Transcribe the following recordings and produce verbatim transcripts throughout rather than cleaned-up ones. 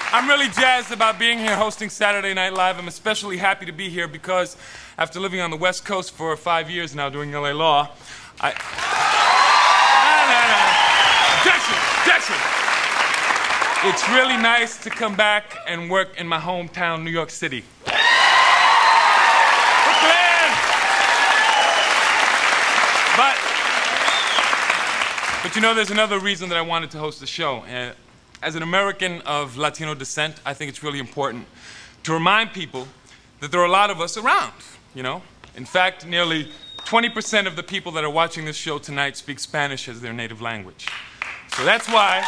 I'm really jazzed about being here hosting Saturday Night Live. I'm especially happy to be here because after living on the West Coast for five years now doing L A Law, I... No, no, no. Objection! Objection! It's really nice to come back and work in my hometown, New York City. Brooklyn! But, but you know, there's another reason that I wanted to host the show. Uh, As an American of Latino descent, I think it's really important to remind people that there are a lot of us around, you know? In fact, nearly twenty percent of the people that are watching this show tonight speak Spanish as their native language. So that's why,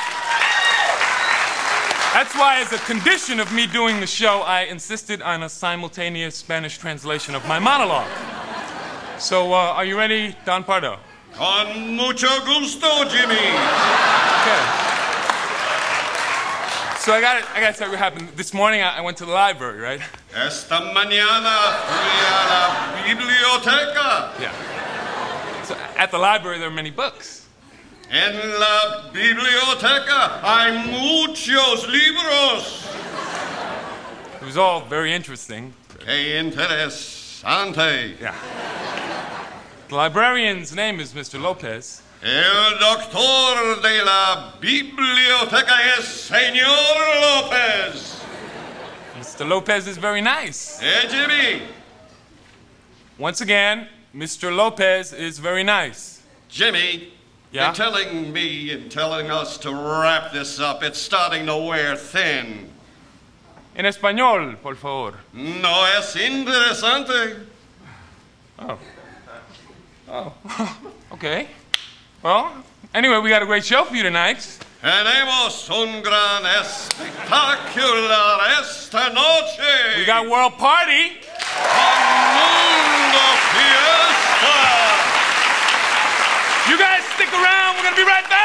that's why as a condition of me doing the show, I insisted on a simultaneous Spanish translation of my monologue. So, uh, are you ready, Don Pardo? Con mucho gusto, Jimmy. Okay. So I got I got to tell you what happened. This morning I, I went to the library, right? Esta mañana fui a la biblioteca. Yeah. So at the library there are many books. En la biblioteca hay muchos libros. It was all very interesting. Qué interesante. Yeah. The librarian's name is Mister Lopez. El doctor de la biblioteca es Señor Lopez. Mister Lopez is very nice. Hey, Jimmy. Once again, Mister Lopez is very nice. Jimmy, yeah? you're telling me and telling us to wrap this up. It's starting to wear thin. En español, por favor. No es interesante. Oh. Oh. Okay. Well, anyway, we got a great show for you tonight. Tenemos un gran espectacular esta noche. We got World Party. Mundo Fiesta. You guys stick around. We're going to be right back.